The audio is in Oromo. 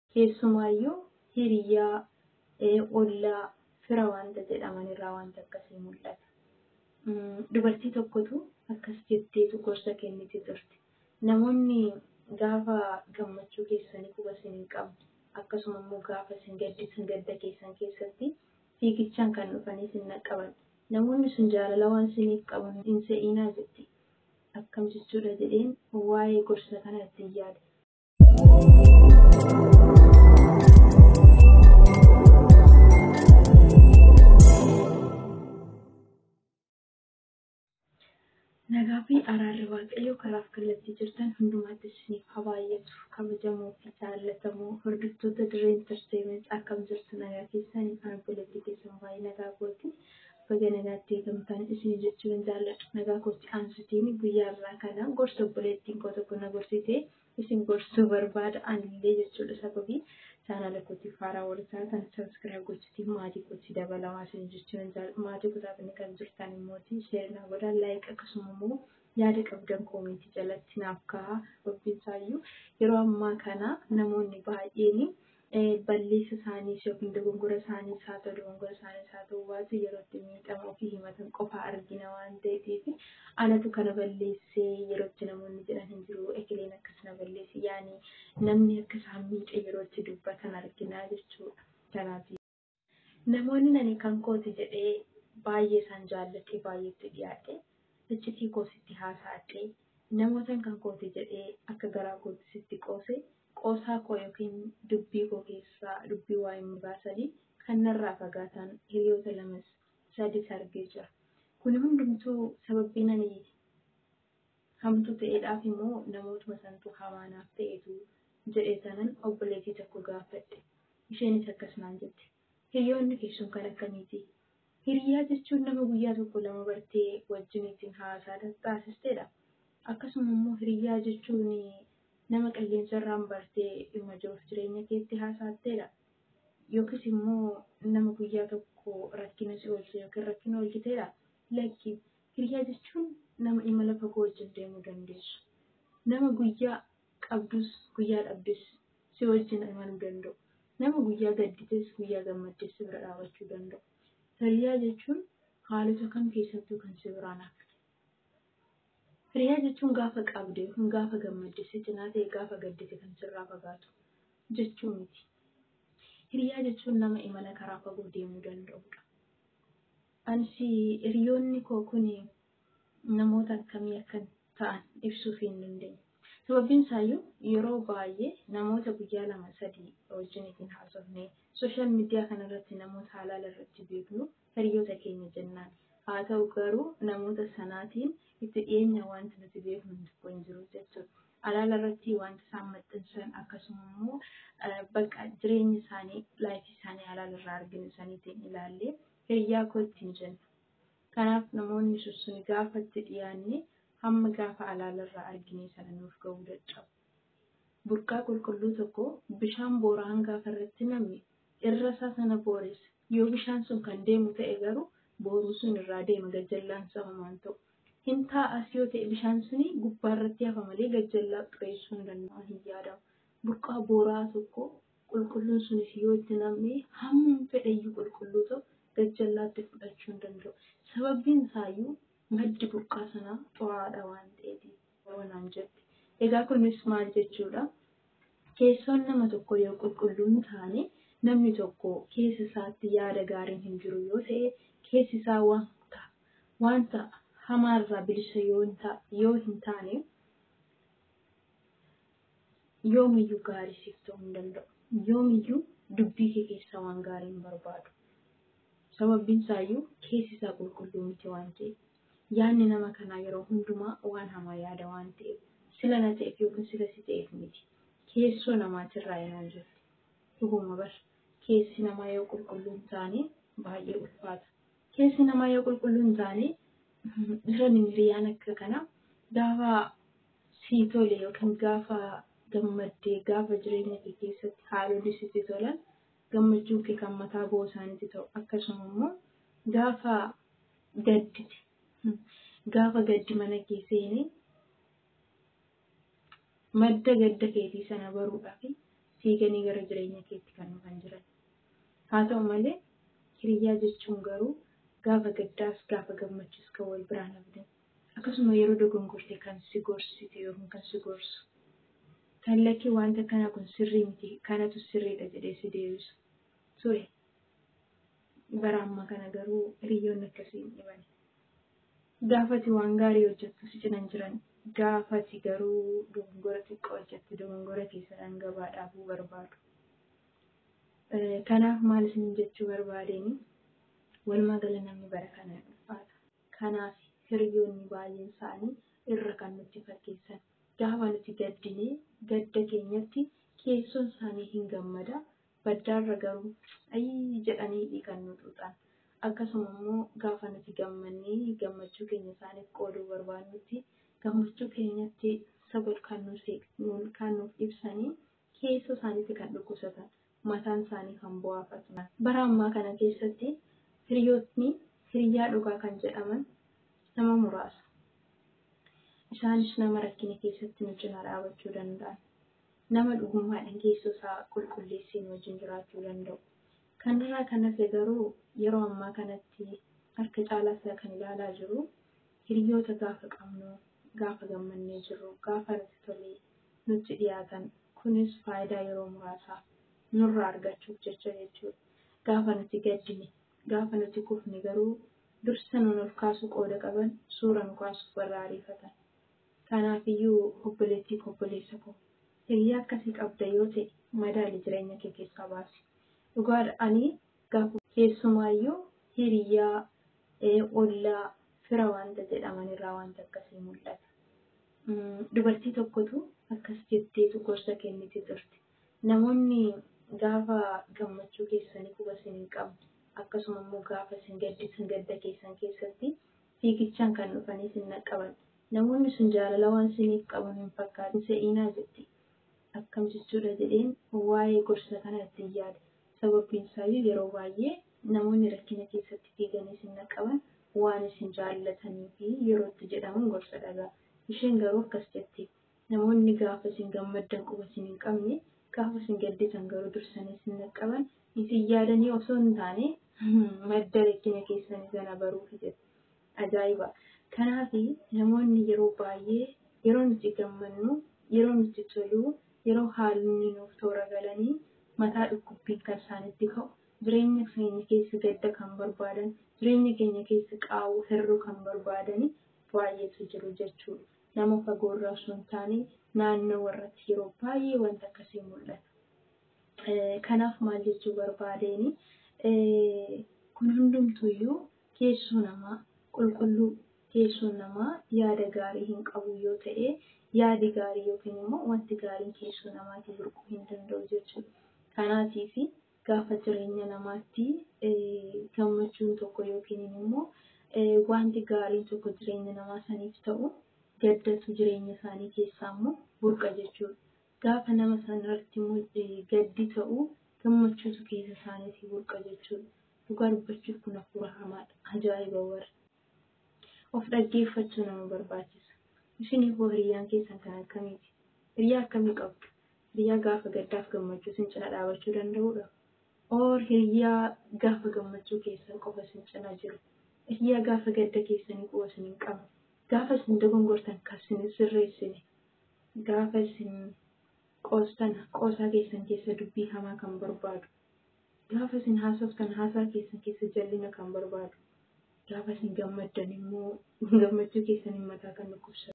keessumaayyuu hiriyaa ollaa fira wanta jedhamanirraa wanta akkasii mul'ata. Dubartii tokkotu akkas jetteetu gorsa kenniti turte. Namoonni gaafa gammachuu keessanii quba isin hin qabne akkasuma immoo gaafa isin gadda keessan keessatti fiigichaan kan dhufanii isin naqqaban. Namoonni sun jaalala waan isiniif qaban hin se'inaa jetti. Akkam jechuudha jedheen waa'ee gorsa kana ittiin yaada. Nagaa fi araarri waaqayyoo karaaf kallattii jirtan hundumaatti isiniif haa baay'atu. Kabajamoo fi jaallatamoo hordoftoota Dirree Entertainment akkam jirtu nagaa keessanii kan obboleettii keessan baay'ee nagaa kooti. Baga nagaatti eegamtaan isin jechuun jaalladha. Nagaa kooti aansitiin guyyaa irraa kana gorsa obboleettiin koo tokko na gorsitee isin gorsuu barbaada anillee jechuudha. Sababii chaanala kootiif haaraa warsaa kan sabiskiraayib gochuutiin maatii kootii dabalamaa isin jechuun jaalladha. Maatii kutaafni kan jirtan immoo sheernaa godhan laayik akkasuma immoo yaada qabdan koomentii jalatti naaf kaa'aa. Obbisaayyuu yeroo ammaa kana namoonni baay'een balleessa isaanii yookiin dogongora isaanii haa ta'u dogongora isaanii haa ta'u waatu yeroo itti miidhamaa fi himatan qofa argina waan ta'eef anatu kana balleessee yeroo itti namoonni jedhan hin jiru ekileen akkas na balleessi yaani namni akka isaan miidhe yeroo itti dubbatan argina jechuudha. Kanaaf namoonni nani kan kooti jedhee baay'ee isaan jaallatee baay'eetti dhiyaate iccitii koositti haasa'adhee namoota kan kooti jedhee akka garaa kooti sitti qoosaa koo yookiin dubbii koo keessaa dubbii waa hin baasanii kan narraa fagaatan hiriyoota lamas sadis argee jira. Kun hundumtuu sababii nani hamtuu ta'eedhaaf immoo namootuma santuu hamaanaaf ta'etu jedhee sanan obboleettii tokko gaafadhe. Isheenis akkas naan jette. Hiriyoonni keessuun kan akkamiiti? Hiriyaa jechuun nama guyyaa tokko lama bartee wajjin ittiin haasaa taasisteedha. Akkasuma immoo hiriyaa jechuun nama qilleensa irraan bartee dhimma jiruuf jireenya keetti haasa'atteedha. Yookiis immoo nama guyyaa tokko rakkina si oolche yookiin rakkina oolchiteedha. Lakki hiriyaa jechuun nama imala fagoo wajjin deemuu dandeessu. Nama guyyaa qabdus guyyaa dhabdes si wajjin imaluu danda'u. Nama guyyaa gaddites guyyaa gammaddes si bira dhaabachuu danda'u. Hiriyaa jechuun haalota kam keessattuu kan si biraan hafe. Hiriyaa jechuun gaafa qabdee yookiin gaafa gammadde si cinaa ta'e gaafa gaddite kan sirraa fagaatu jechuu miti. Hiriyaa jechuun nama imala karaa fagoo deemuu danda'udha. Ansi hiriyoonni koo kun namoota akkamii akka ta'an ibsuuf hin dandeenye. Sababiin isaayyuu yeroo baay'ee namoota guyyaa lama sadii wajjin ittiin haasofnee sooshaal miidiyaa kanarratti namoota halaala irratti beeknu hiriyoota keenya jennaan. Haa ta'u garuu namoota sanaatiin itti dhiyeenya wanti nuti beeknu tokko hin jiru jechuudha. Halaala irratti wanti isaan maxxansan akkasuma immoo bakka jireenya isaanii laayifii isaanii halaala irraa arginu saniitiin ilaallee hiriyaa kootti hin jennu. Kanaaf namoonni sun gaafa itti dhiyaanne hamma gaafa halaala irraa argine sana nuuf ga'uu dadhabu. Burqaa qulqulluu tokko bishaan booraan gaafa irratti namni irra isaa sana booressa. Yoo bishaan sun kan deemu ta'e garuu booruu sun irraa deema gajjallaan sabamaan ta'u. Hin taa'as yoo ta'e bishaan suni gubbaa irratti hafa malee gajjallaa xureessuu hin danda'u hin yaadamu. Burqaa booraa tokko qulqulluun sunis yoo itti namni hamma fedhayyuu qulqulluu ta'u gajjallaatti fudhachuu hin danda'u. Sababbiin isaayyuu maddi burqaa sanaa xuraadha waan ta'eef waan jette. Egaa kunis maal jechuudha? Keessoon nama tokko yoo qulqulluun taane namni tokko keessa isaatti yaada gaariin hin jiru yoo ta'e keessi isaa wanta hamaarraa bilisa yoo hin taane yoomiyyuu gaarii siif ta'uu hin danda'u. Yoomiyyuu dubbii kee keessaa waan gaarii hin barbaadu. Sababbiin isaayyuu keessi isaa qulqulluu miti waan ta'eef. Yaadni nama kanaa yeroo hundumaa waan hamaa yaada waan ta'eef sila na ta'eef yookiin sila si ta'eef miti. Keessoo namaatirraa yaadan jirti. Dhuguma bar keessi namaa yoo qulqulluu hin taane baay'ee ulfaata. Keessi namaa yoo qulqulluu hin taane hiriyaan akka kana gaafa sii tole yookiin gaafa gammaddee gaafa jireenya kee keessatti haalonni sitti tolan gammachuun kee kan mataa boo isaaniitti ta'u akkasuma immoo gaafa gaddite. Gaafa gaddi mana kee seene madda gadda keetii sana baruudhaaf fiiganii gara jireenya keetti kan dhufan jiran. Haa ta'u malee hiriyaa jechuun garuu gaafa gaddaas gaafa gammachuus kan wal biraan hafdan. Akkasuma yeroo dogongorte kan si gorsite yookiin kan si gorsu. Kan lakkii wanta kana kun sirrii miti kanatu sirriidha jedhee si deebisu ture. Bara ammaa kana garuu hiriyoonni akkasii hin dhiban. Gaafati waan gaarii hojjettu si cinan jiran. Gaafati garuu dogongora xiqqoo hojjettu dogongora keessadhaan gabaa dhaabuu barbaadu. Kanaaf maal isin jechuu barbaadeen walumaa gala namni bara kana dhufaata. Kanaaf hiriyoonni baay'een isaanii irra kan nutti fakkeessan. Gaafa nuti gaddinee gadda keenyatti keessoon isaanii hin gammada. Baddaarra garuu ayii jedhanii kan nu xuuxan. Akkasuma immoo gaafa nuti gammannee gammachuu keenya isaaniif qooduu barbaannutti gammachuu keenyatti sabol kan nuuf ibsanii keessoo isaaniitti kan dhukkubsatan. Mataan isaanii kan bu'aafatu. Bara ammaa kana keessatti hiriyootni hiriyaa dhugaa kan jedhaman nama muraasa. Isaanis nama rakkina keessatti nu cina dhaabachuu danda'an. Nama dhugummaadhaan keessoo isaa qulqulleessee wajjin jiraachuu danda'u. Kanarraa kan hafe garuu yeroo ammaa kanatti harka caalaa isaa kan ilaalaa jiru hiriyoota gaafa qabnu, gaafa gammannee jirru, gaafa nuti tolee nutti dhiyaatan. Kunis faayidaa yeroo muraasaaf nurraa argachuuf jecha jechuudha. Gaafa nuti gaddine, gaafa nuti kufne garuu dursa nuun ol kaasuu qooda qaban suura nu kaasuuf warra ariifatan. Kanaafiyyuu obboleettii obboleessa koo hiriyaa akkasii qabda yoo ta'e madaali jireenya kee keessaa baasi. Dhugaadha ani gaafa keessumaayyuu hiriyaa ollaa fira wanta jedhaman irraa wanta akkasii mul'ata. Dubartii tokkotu akkas jetteetu gorsa kenniti turte. Namoonni gaafa gammachuu keessanii quba isin hin qabne akkasuma immoo gaafa isin gaddisan gadda keessan keessatti fiigichaan kan dhufanii isin naqqaban. Namoonni sun jaalala waan isiniif qaban hin fakkaatin se'inaa jetti. Akkam jechuudha jedheen waa'ee gorsa kana ittiin yaada. Sababbiin isaayyuu yeroo baay'ee namoonni rakkina keessatti fiiganii isin naqqaban waan isin jaallatanii fi yeroo itti jedhamuun gorsa dhagaa. Isheen garuu akkas jetti. Namoonni gaafa isin gammaddan quba isin hin qabne gaafa isin gaddisan garuu dursanii isin naqqaban isin yaadanii osoo hin taane madda rakkina keessanii sana baruuf jedhu. Ajaa'iba! Kanaaf namoonni yeroo baay'ee yeroo nuti gammannu, yeroo nuti toluu, yeroo haalli nuuf toora galanii mataa dhukkubbiin kan isaanitti ka'u, jireenya keenya keessa gadda kan barbaadan, jireenya keenya keessa qaawuu hir'uu kan barbaadan baay'eetu jiru jechuudha. Nama fagoorraa osoo hin taane naannoo warratti yeroo baay'ee wanta akkasii mul'ata. Kanaaf maal jechuu barbaadeen kun hundumtuyyuu keessoo namaa qulqulluu keessoo namaa yaada gaarii hin qabu yoo ta'e yaadi gaarii yookiin immoo wanti gaariin keessoo namaatii burquu hin danda'u jechuudha. Kanaatiif gaafa jireenya namaatti gammachuun tokko yookiin immoo wanti gaariin tokko jireenya namaa saniif ta'u gaddatu jireenya isaanii keessaa immoo burqa jechuudha. Gaafa nama sanarratti gaddi ta'u gammachuutu keessa isaaniitii burqa jechuudha. Dhugaa dubbachuuf kun hafuura hamaadha. Ajaa'iba warra. Of dhaggeeffachuu nama barbaachisa. Ishiniif hiriyaan keessan kan akkamiiti? Hiriyaa akkamii qabdu? Hiriyaa gaafa gaddaaf gammachuu isin cina dhaabachuu danda'udha? Oor hiriyaa gaafa gammachuu keessan qofa isin cina jiru? Hiriyaa gaafa gadda keessanii quba isin hin qabne? Gaafa isin dogongortan kan isin sirreessine? Gaafa isin qoosaa keessan keessa dubbii hamaa kan barbaadu? Gaafa isin haasoftan haasaa keessan keessa jallina kan barbaadu? Gaafa isin gammaddan immoo gammachuu keessaniin mataa kan dhukkubsatu.